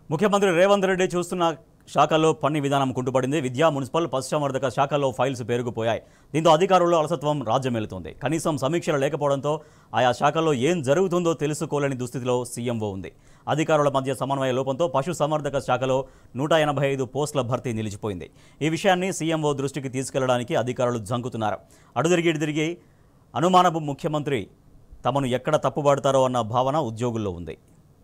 ముఖ్యమంత్రి రేవంత్ రెడ్డి చూస్తున్న శాఖల్లో పని విధానం కుంటుపడింది. విద్యా, మున్సిపల్, పశుసంవర్ధక శాఖల్లో ఫైల్స్ పెరిగిపోయాయి. దీంతో అధికారుల్లో అలసత్వం రాజ్యమేలుతోంది. కనీసం సమీక్షలు లేకపోవడంతో ఆయా శాఖల్లో ఏం జరుగుతుందో తెలుసుకోలేని దుస్థితిలో సీఎంఓ ఉంది. అధికారుల మధ్య సమన్వయ లోపంతో పశుసంవర్ధక శాఖలో 185 పోస్టుల భర్తీ నిలిచిపోయింది. ఈ విషయాన్ని సీఎంఓ దృష్టికి తీసుకెళ్లడానికి అధికారులు జంకుతున్నారు. అడుదిరిగి తిరిగి అనుమానపు ముఖ్యమంత్రి తమను ఎక్కడ తప్పుపడతారో అన్న భావన ఉద్యోగుల్లో ఉంది.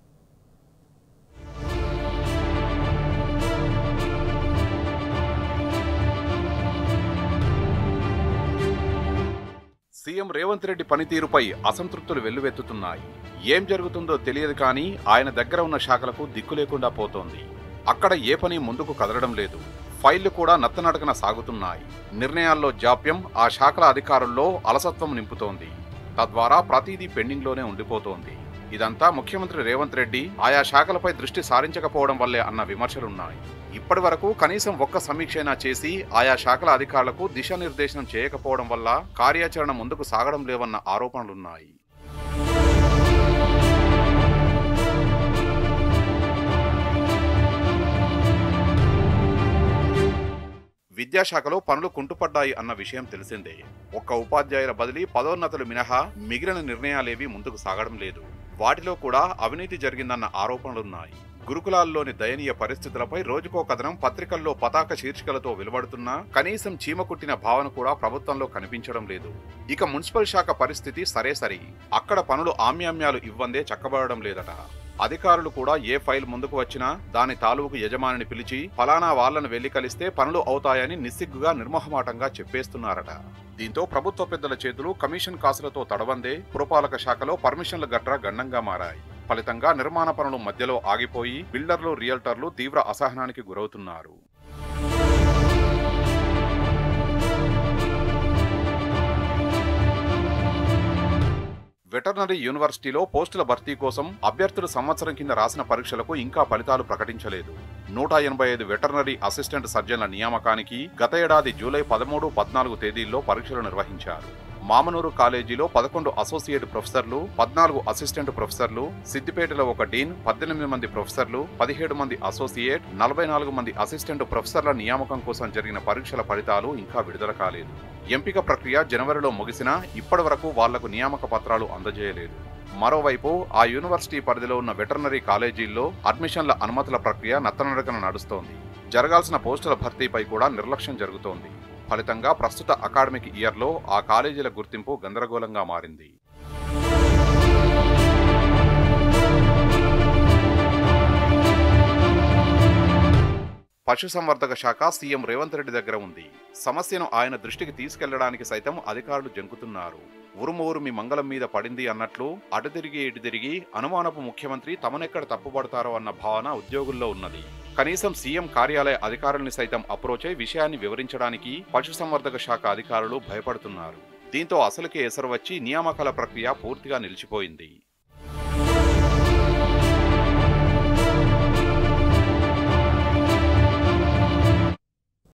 సీఎం రేవంత్ రెడ్డి పనితీరుపై అసంతృప్తులు వెల్లువెత్తుతున్నాయి. ఏం జరుగుతుందో తెలియదు కానీ ఆయన దగ్గర ఉన్న శాఖలకు దిక్కు లేకుండా పోతోంది. అక్కడ ఏ పని ముందుకు కదలడం లేదు. ఫైళ్లు కూడా నత్తనడకన సాగుతున్నాయి. నిర్ణయాల్లో జాప్యం ఆ శాఖల అధికారుల్లో అలసత్వం నింపుతోంది. తద్వారా ప్రతిదీ పెండింగ్లోనే ఉండిపోతోంది. ఇదంతా ముఖ్యమంత్రి రేవంత్ రెడ్డి ఆయా శాఖలపై దృష్టి సారించకపోవడం వల్లే అన్న విమర్శలున్నాయి. ఇప్పటి వరకు కనీసం ఒక్క సమీక్షైనా చేసి ఆయా శాఖల అధికారులకు దిశానిర్దేశనం చేయకపోవడం వల్ల కార్యాచరణ ముందుకు సాగడం లేవన్న ఆరోపణలున్నాయి. విద్యాశాఖలో పనులు కుంటుపడ్డాయి అన్న విషయం తెలిసిందే. ఒక్క ఉపాధ్యాయుల బదిలీ, పదోన్నతులు మినహా మిగిలిన నిర్ణయాలేవీ ముందుకు సాగడం లేదు. వాటిలో కూడా అవినీతి జరిగిందన్న ఆరోపణలున్నాయి. గురుకులాల్లోని దయనీయ పరిస్థితులపై రోజుకో కథనం పత్రికల్లో పతాక శీర్షికలతో వెలువడుతున్నా కనీసం చీమకుట్టిన భావన కూడా ప్రభుత్వంలో కనిపించడం లేదు. ఇక మున్సిపల్ శాఖ పరిస్థితి సరే. అక్కడ పనులు ఆమ్యామ్యాలు ఇవ్వందే చక్కబడడం లేదట. అధికారులు కూడా ఏ ఫైల్ ముందుకు వచ్చినా దాని తాలూకు యజమానిని పిలిచి ఫలానా వాళ్లను వెళ్లి కలిస్తే పనులు అవుతాయని నిస్సిగ్గుగా నిర్మోహమాటంగా చెప్పేస్తున్నారట. దీంతో ప్రభుత్వ పెద్దల చేతులు కమిషన్ కాసులతో తడవందే పురపాలక శాఖలో పర్మిషన్ల గట్రా గండంగా మారాయి. ఫలితంగా నిర్మాణ పనులు మధ్యలో ఆగిపోయి బిల్డర్లు, రియల్టర్లు తీవ్ర అసహనానికి గురవుతున్నారు. వెటర్నరీ యూనివర్సిటీలో పోస్టుల భర్తీ కోసం అభ్యర్థులు సంవత్సరం కింద రాసిన పరీక్షలకు ఇంకా ఫలితాలు ప్రకటించలేదు. 185 వెటర్నరీ అసిస్టెంట్ సర్జన్ల నియామకానికి గత ఏడాది జూలై 13, 14 తేదీల్లో పరీక్షలు నిర్వహించారు. మామనూరు కాలేజీలో 11 అసోసియేట్ ప్రొఫెసర్లు, 14 అసిస్టెంట్ ప్రొఫెసర్లు, సిద్దిపేటలో 1 డీన్, 18 మంది ప్రొఫెసర్లు, 17 మంది అసోసియేట్, 44 మంది అసిస్టెంట్ ప్రొఫెసర్ల నియామకం కోసం జరిగిన పరీక్షల ఫలితాలు ఇంకా విడుదల కాలేదు. ఎంపిక ప్రక్రియ జనవరిలో ముగిసినా ఇప్పటి వరకు వాళ్లకు నియామక పత్రాలు అందజేయలేదు. మరోవైపు ఆ యూనివర్సిటీ పరిధిలో ఉన్న వెటర్నరీ కాలేజీల్లో అడ్మిషన్ల అనుమతుల ప్రక్రియ నత్తనడకన నడుస్తోంది. జరగాల్సిన పోస్టుల భర్తీపై కూడా నిర్లక్ష్యం జరుగుతోంది. ఫలితంగా ప్రస్తుత అకాడమిక్ ఇయర్లో ఆ కాలేజీల గుర్తింపు గందరగోళంగా మారింది. పశుసంవర్ధక శాఖ సీఎం రేవంత్ రెడ్డి దగ్గర ఉంది. సమస్యను ఆయన దృష్టికి తీసుకెళ్లడానికి సైతం అధికారులు జంకుతున్నారు. ఉరుమి మంగళం మీద పడింది అన్నట్లు అటు తిరిగి అనుమానపు ముఖ్యమంత్రి తమనెక్కడ తప్పుపడతారో అన్న భావన ఉద్యోగుల్లో ఉన్నది. కనీసం సీఎం కార్యాలయ అధికారుల్ని సైతం అప్రోచ్ అయి విషయాన్ని వివరించడానికి పశుసంవర్ధక శాఖ అధికారులు భయపడుతున్నారు. దీంతో అసలుకే ఎసరు వచ్చి నియామకాల ప్రక్రియ పూర్తిగా నిలిచిపోయింది.